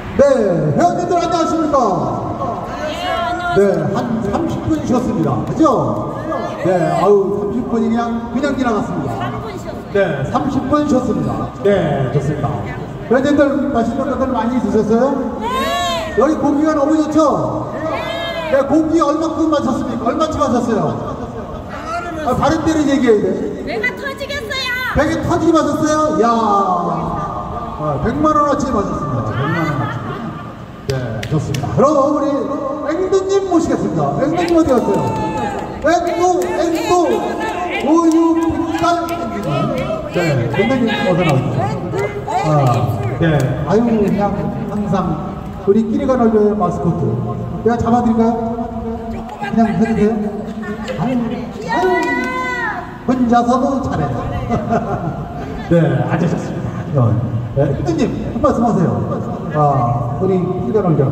네, 회원님들 안녕하십니까? 네, 한 30분 쉬었습니다. 그죠? 네, 아우, 30분이 그냥 지나갔습니다. 3분 쉬었어요. 네, 30분 쉬었습니다. 네, 좋습니다. 회원님들 맛있는 것들 많이 드셨어요? 네! 여기 고기가 너무 좋죠? 네, 고기 얼마큼 마셨습니까? 얼마치 마셨어요? 아, 바른 데를 얘기해야 돼. 내가 터지겠어요! 배가 터지게 마셨어요? 야 100만원어치 마셨습니다. 100만원어치. 네, 좋습니다. 그럼 우리 앵두님 모시겠습니다. 앵두님 어디 갔어요? 앵두 우유 빛깔 앵두님. 네, 앵두님 어디 나오죠? 네, 아유, 그냥 항상 우리끼리가 놀려요 마스코트. 내가 잡아드릴까요? 그냥 해주세요. 아유, 혼자서도 잘해요. 네, 앉으셨습니다. 네, 앵두님 한 말씀 하세요. 우리 끼리가 놀려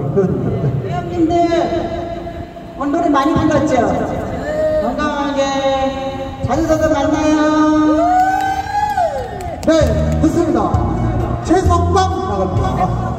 회원님들 오늘은 많이 불렀죠? 건강하게 자주자주 만나요. 네, 듣습니다. 최석방 나갑니다.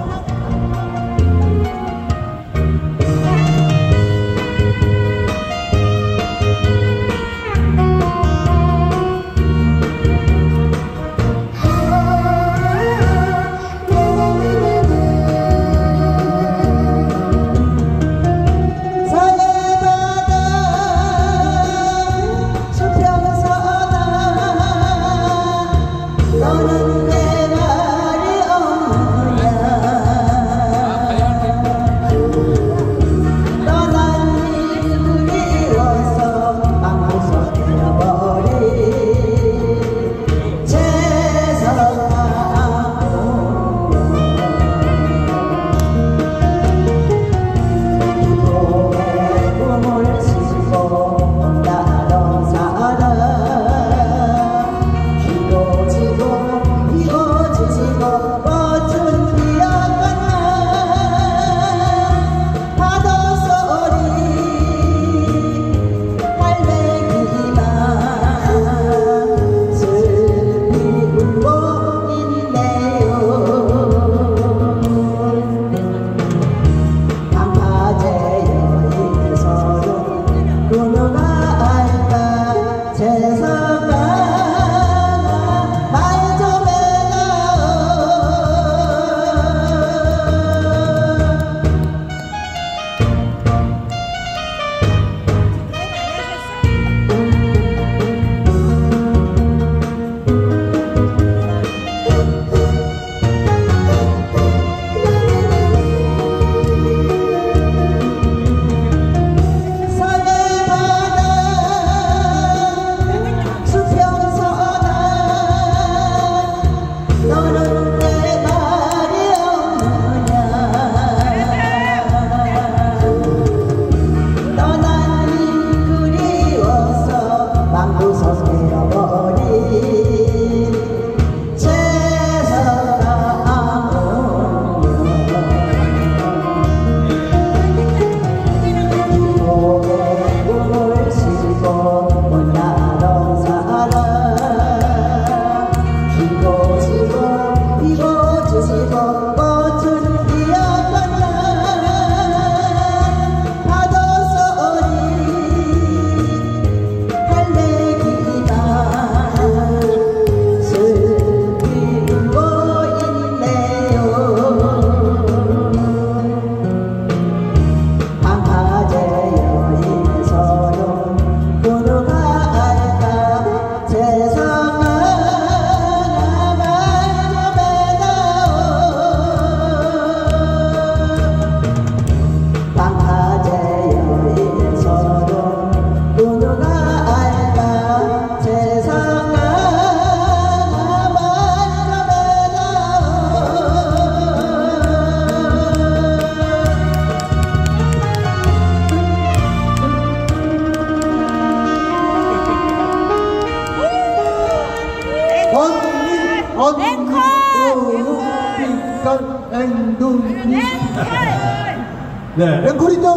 네, 앵콜이죠?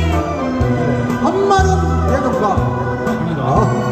한마는 대동가.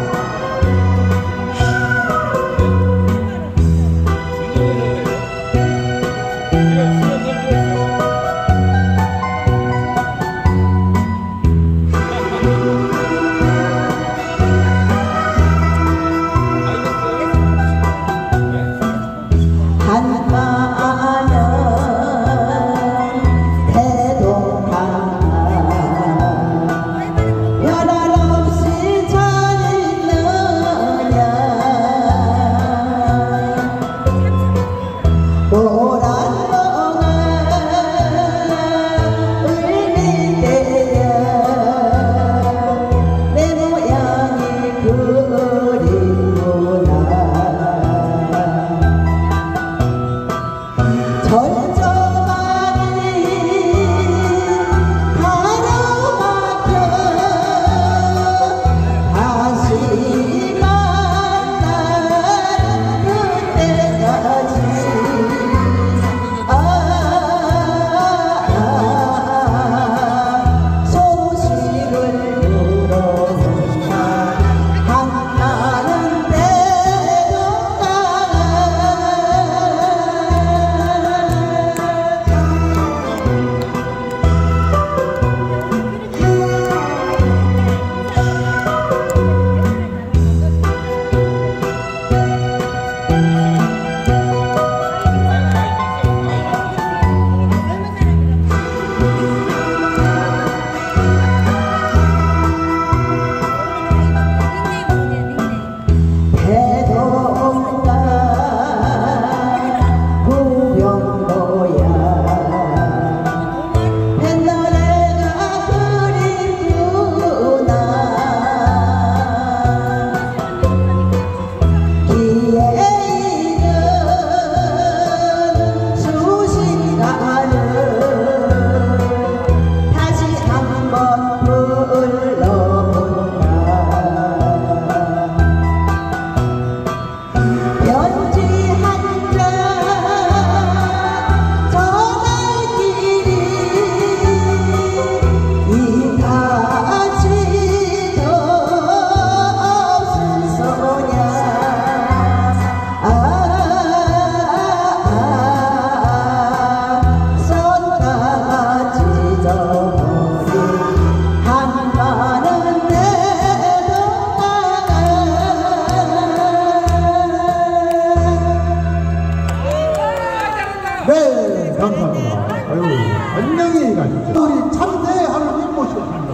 감사합니다. 아유, 안녕히 가십시오. 우리 참새 하루님 모셨습니다.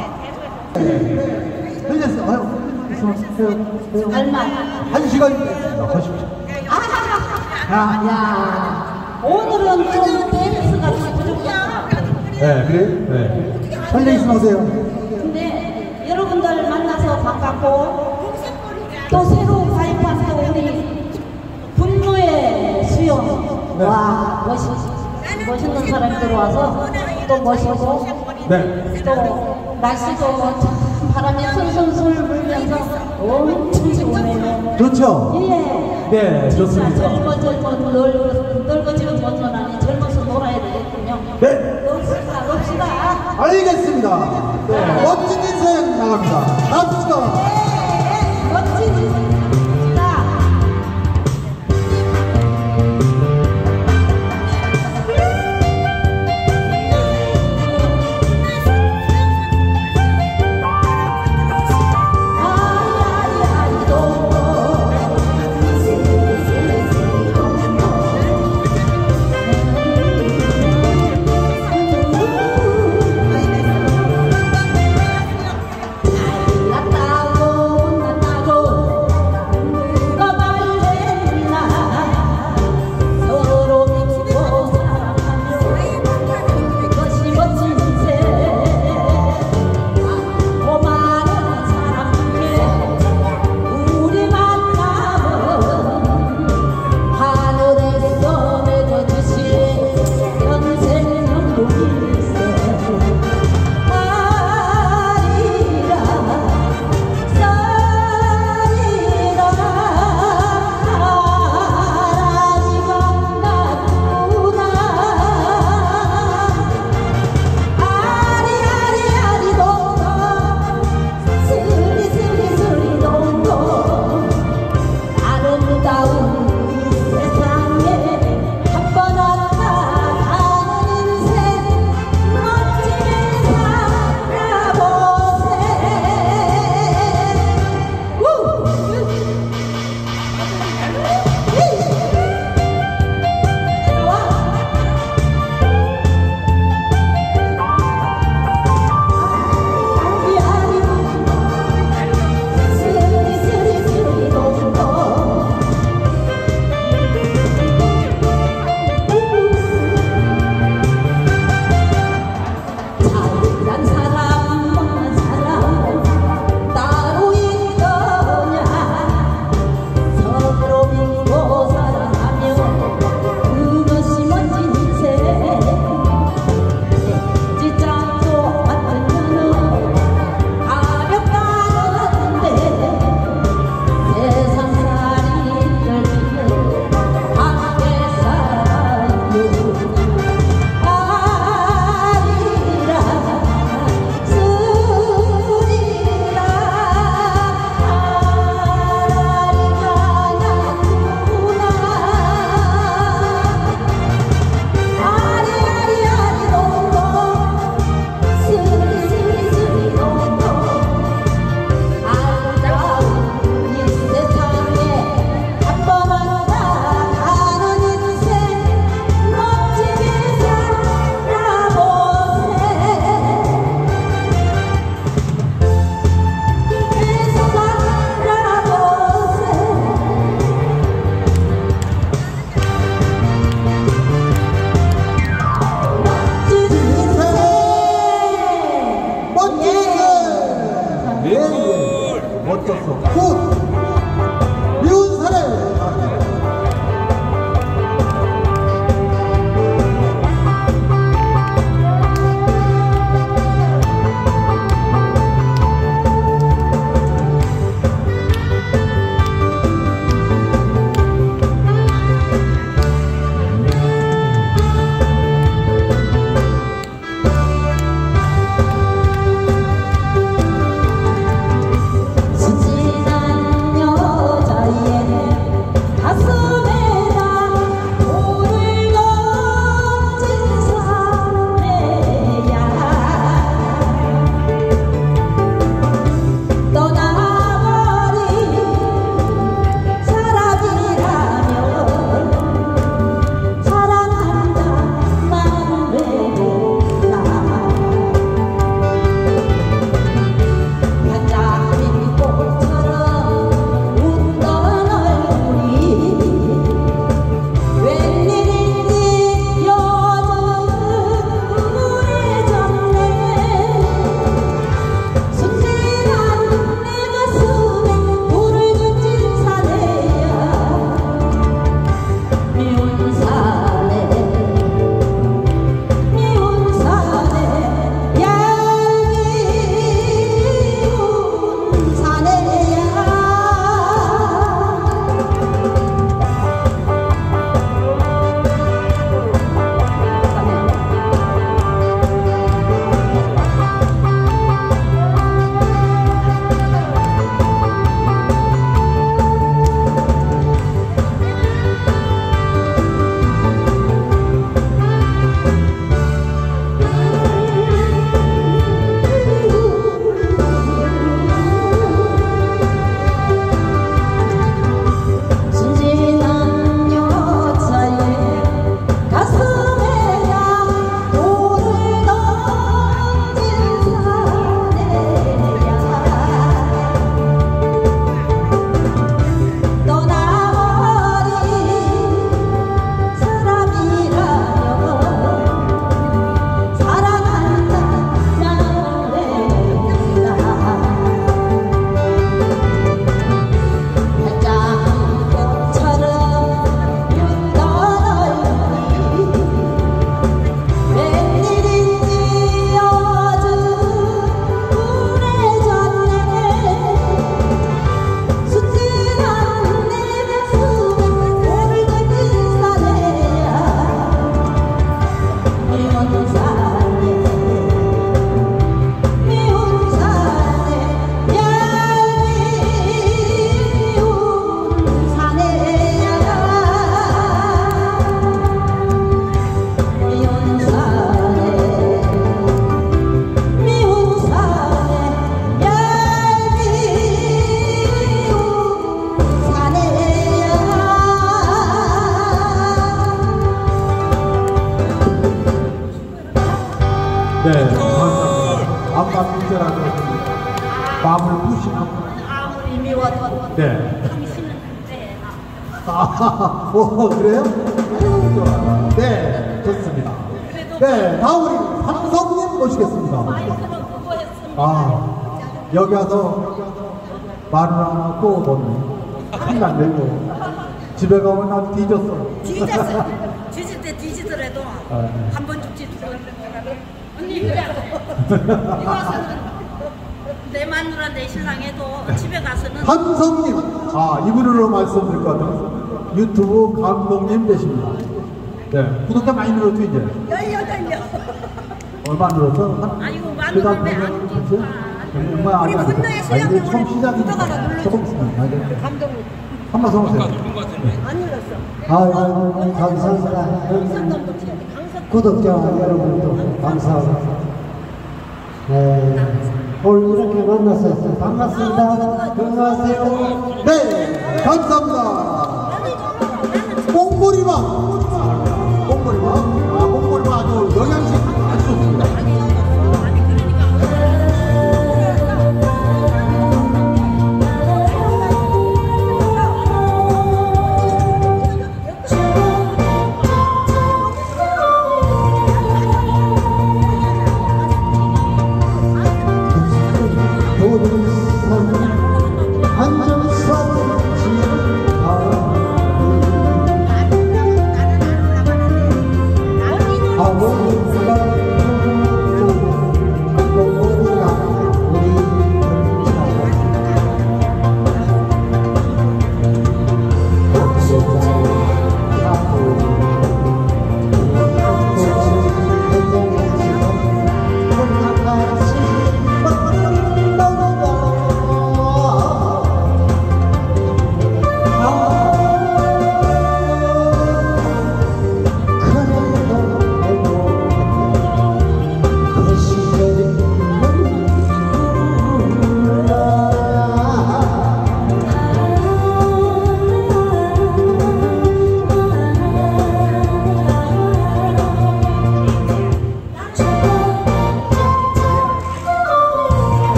들렸어요. 아유, 얼마? 1시간 됐습니다. 가십시오. 야, 오늘은 좀 댄스가 좀 부족하다. 네, 그래? 네. 설레 있으면 오세요. 근데 여러분들 만나서 반갑고 또 새로 가입한 또 우리 분노의 수영. 네. 와, 멋있는 사람이 들어와서 또 멋있고 네. 또 날씨도 참 바람이 솔솔솔 불면서 엄청 좋네요. 좋죠? 예. 네, 좋습니다. 젊어지면 늙어지면 아니 젊어서 놀아야 되겠군요. 네. 놉시다. 알겠습니다. 네. 멋진 인생 나갑니다. 갑시다. 멋진 인생. Hãy subscribe cho kênh Ghiền Mì Gõ để không bỏ lỡ 네, 감사합니다. 안마 빗자라도 마음을 부시고. 아무리 미워도 네. 당신은 그래. 아, 그래요? 네, 좋습니다. 네, 다음 우리 삼성님 모시겠습니다. 마이크는 그거 했습니다. 아, 여기 와서 말을 안 하고 먹네. 큰일 났네. 집에 가면 난 뒤졌어. 뒤졌어. 뒤질 때 뒤지더라도 네. 한 번 죽지 두 번. 언니 그래. 이거 와서는 내 마누라 내 신랑해도 집에 가서는 삼성님, 아, 이분으로 말씀드릴 것 같아요. 유튜브 감독님 되십니다. 네, 구독자 많이 늘었죠, 이제? 18명. 얼마 늘었어? 아이고, 마누라 왜안 됐어요? 얼마 우리 분노의 수양이 처음 우리 시작이니까 구독하라 눌러줘. 조금 있습니다. 감독님 한 말씀 하세요. 안 눌렀어. 아유, 감사합니다. 강성도 붙여야 돼. 강성. 구독자 여러분도 감사합니다. 네, 오늘 이렇게 만나서 반갑습니다. 건강하세요. 네, 감사합니다. 뽕보리밥. 뽕보리밥. 아, 뽕보리밥 아주 영양식 아주 좋습니다.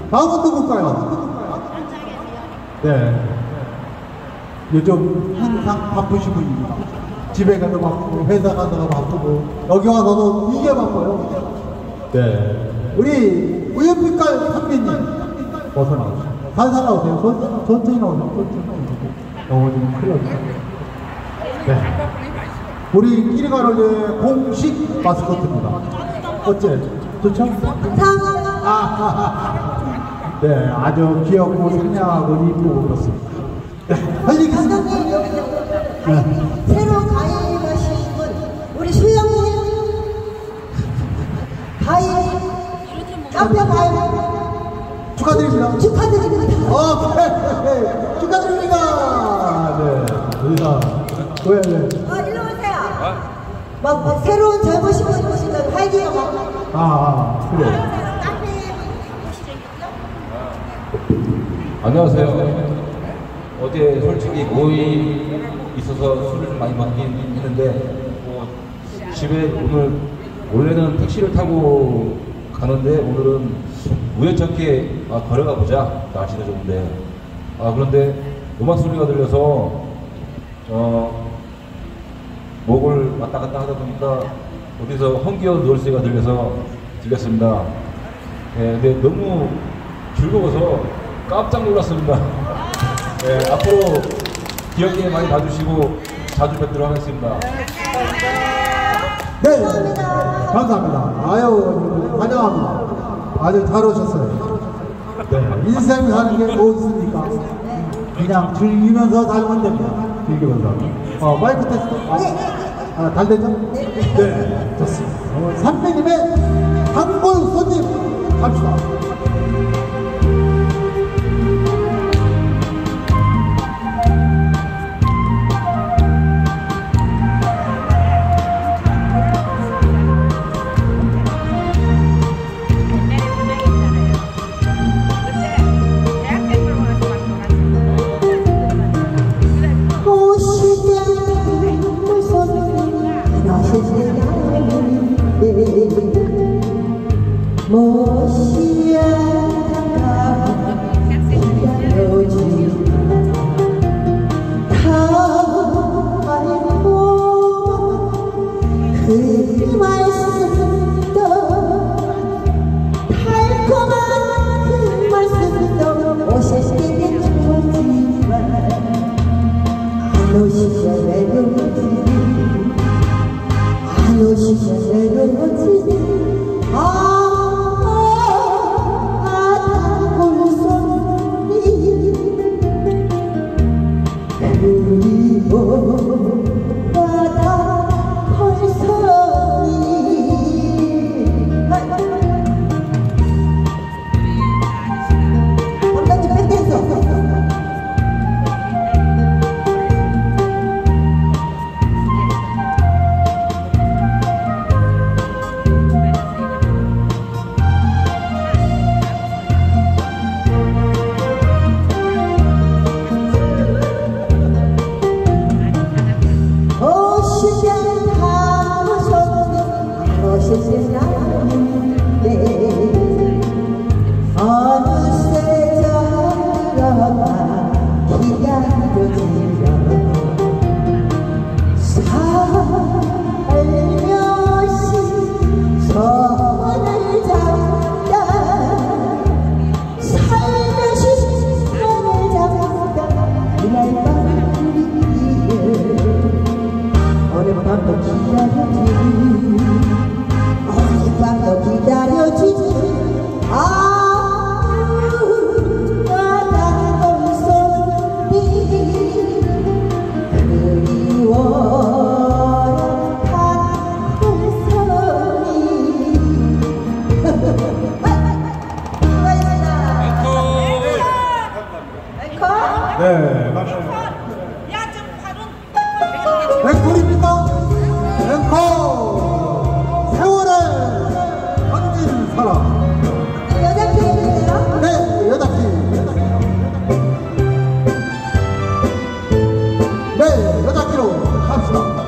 다음은 누굴까요? 네. 요즘 항상 바쁘신 분입니다. 집에 가도 바쁘고, 회사 가다가 바쁘고, 여기 와서도 이게 바빠요. 네. 우리 우연빛깔 선배님, 어서 나오세요. 살살 나오세요. 천천히 나오세요. 천천히 나오세요. 너무 좀 큰일 났어요. 네. 우리 끼리가로의 공식 마스코트입니다. 어째? 좋죠? 네, 아주 귀엽고 상냥하고 이쁘고 그렇습니다. 네, 달리겠습니다. 감독님, 새로 가입하신 분, 우리 수영님, 카페 가입 축하드립니다. 축하드립니다. 네, 축하드립니다. 네, 우리가 왜? 일로 오세요. 막 새로운 젊으신 분 보시면 활기가 막. 그래. 안녕하세요. 어제 솔직히 모임이 있어서 술을 좀 많이 먹긴 했는데 집에 원래는 택시를 타고 가는데 오늘은 우연찮게 걸어가 보자. 날씨도 좋은데 그런데 음악 소리가 들려서 목을 왔다 갔다 하다 보니까 어디서 흥겨운 노래소리가 들려서 들렸습니다. 네, 근데 너무 즐거워서 깜짝 놀랐습니다. 네, 앞으로 기억에 많이 봐주시고 자주 뵙도록 하겠습니다. 네, 감사합니다. 아유, 환영합니다. 아주 잘 오셨어요. 네, 인생 사는 게 뭐 있습니까? 그냥 즐기면서 살면 됩니다. 즐기면서. 마이크 테스트. 잘 되죠? 네, 좋습니다. 선배님의 단골 손님 갑시다. 네, 감사합니다. 앵콜입니까? 앵콜! 세월의 당긴 사람. 여자 키예요? 네, 여자 키. 네, 여자 키로 갑시다.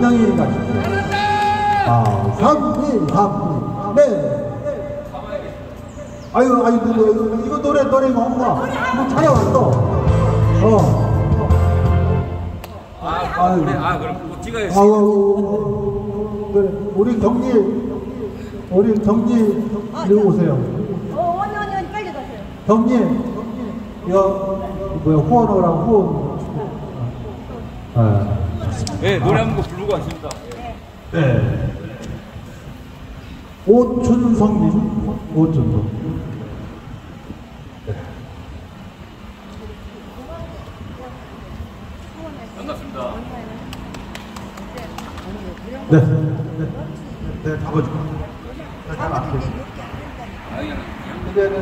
안녕히 가십시오. 아, 3, 2, 3, 2. 네. 아유, 이거 노래가 뭔가? 이거 잘해왔어. 그럼 꼭 찍어야지. 그래. 우리 경지, 이리 오세요. 언니, 빨리 가세요. 경지, 후원하라고 후원. 네, 노래 한 곡 부르고 왔습니다. 네. 오춘성님, 오춘성. 반갑습니다. 네, 잡아줄게. 잘 앞에. 네,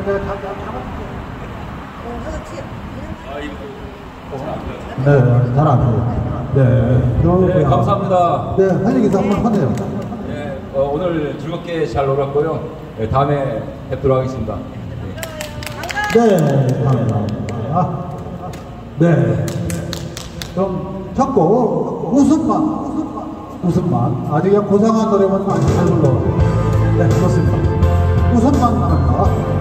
잘 앞에. 네, 감사합니다. 네, 할 얘기도 한번 하네요. 네, 오늘 즐겁게 잘 놀았고요. 네, 다음에 뵙도록 하겠습니다. 네, 감사합니다. 네. 그럼 첫 곡, 웃음만. 아주 그냥 고상한 노래만 많이 잘 불러. 네, 그렇습니다. 웃음만 나갑니다.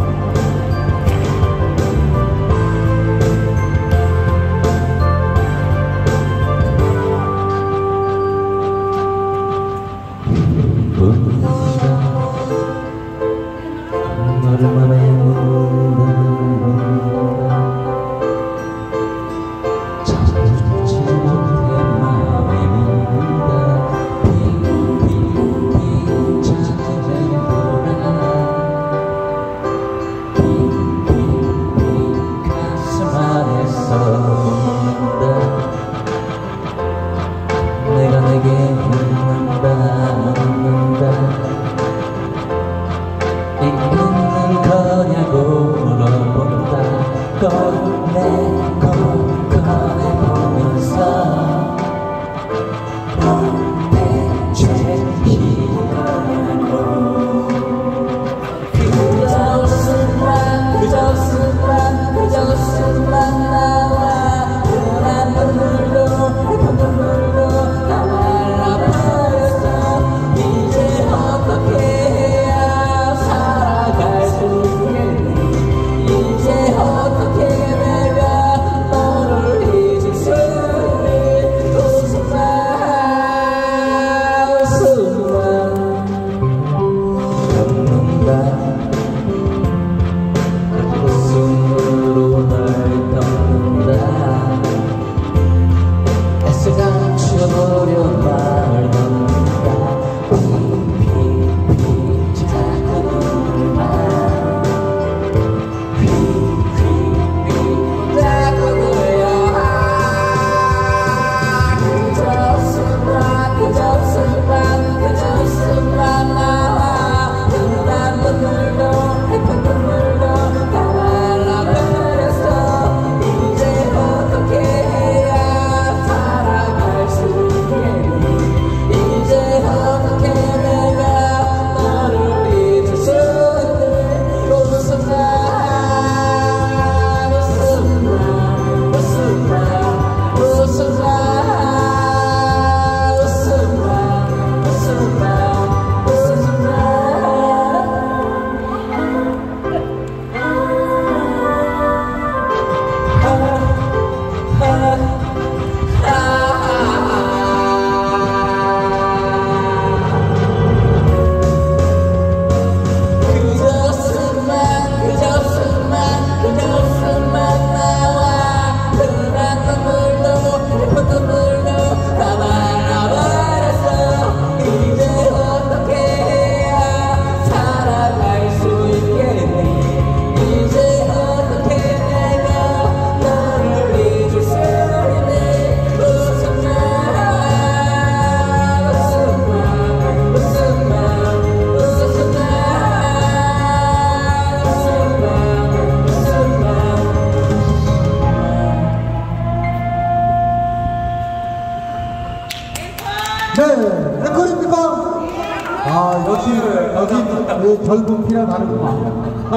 여기 젊은 피가 다르구만.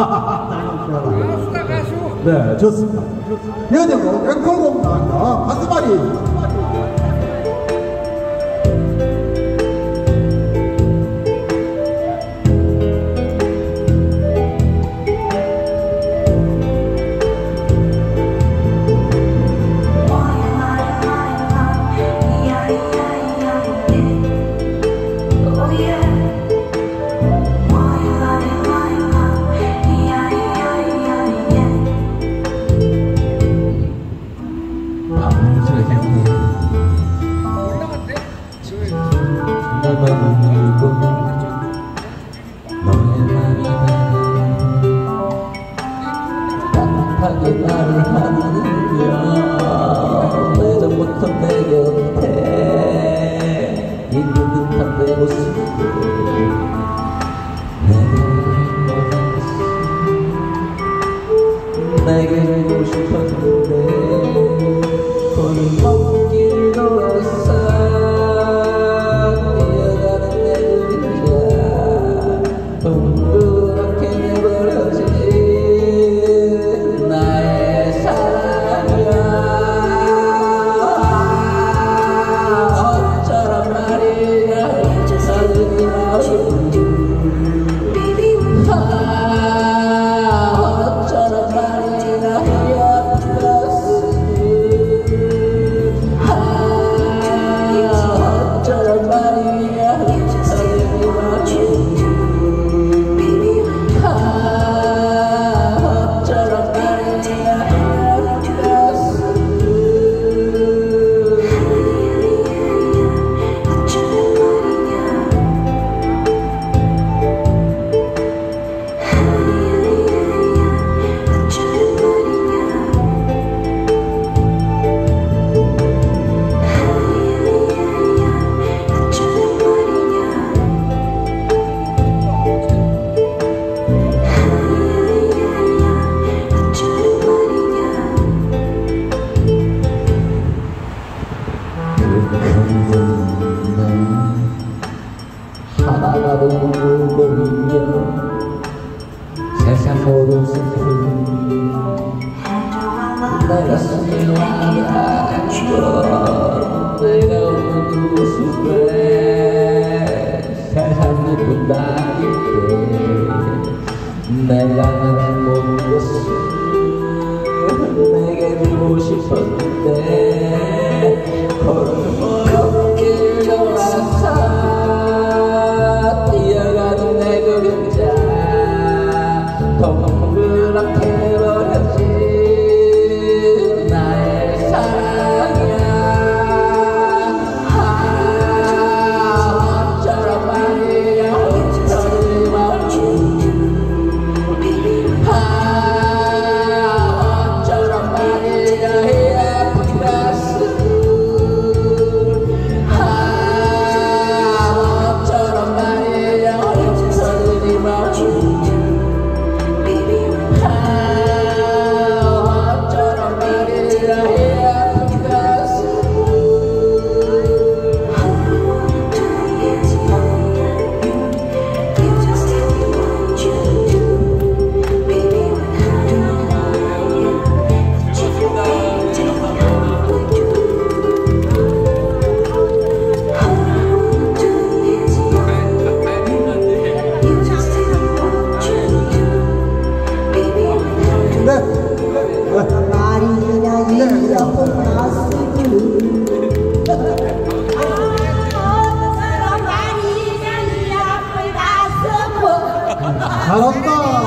네, 좋습니다. 이어지고 앵콜곡 나갑니다. 가슴앓이. 맘은 울고 너의 맘이 따뜻하게 말을 하느냐 예전부터 내 곁에 있는 듯한 내 모습을 내게 주고 싶었는데 골목길 돌아서 뛰어가는 내 그림자 동그랗게 내버려진 나의 사랑이야 어쩌란 말이야 사랑이 마음 어쩌란 말이야 어쩌란 말이야 사랑이 마음 어쩌란 말이야 하나라도 울고 있냐 세상 모든 슬픔 내 가슴이 와닿고 내가 없는 그 모습에 세상 깊은 나일 때 내가 하는 모든 것을 내게 주고 싶었는데 골목길 돌아서 뛰어가는 내 그림자 동그랗게 내버려진 나의 사랑이야 어쩌란 말이야 어쩌지 마주 어쩌란 말이야 이 아픈 가슴 어쩌란 말이야 어쩌지 마주 어쩌란 말이야 이 아픈 가슴 네. 말이냐 이 아픈 가슴을 어쩌란 말이냐 이 아픈 가슴을 잘한다.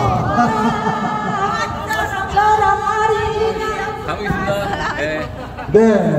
어쩌란 말이냐 가보겠습니다. 네.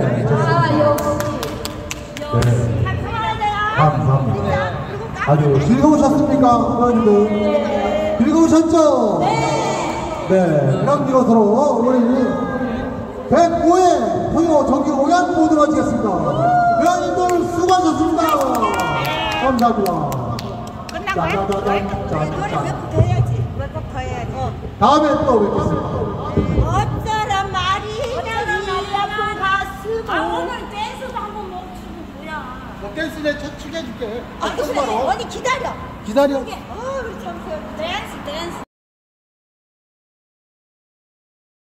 감사합니다. 아주 즐거우셨습니까, 어머님들? 즐거우셨죠? 네. 그럼 이것으로 우리 105회 토요 정기 공연 모두 마치겠습니다. 회원님들 수고하셨습니다. 감사합니다. 끝난 거야? 노래 몇 곡 더 해야지. 몇 곡 더 해야지. 다음에 또 뵙겠습니다. 어쩌란 말이냐 이 아픈 가슴을. 오늘 댄스도 한번 멈추고 뭐야. 댄스 내 추게 해줄게. 그래. 언니 기다려. 기다려. 그게,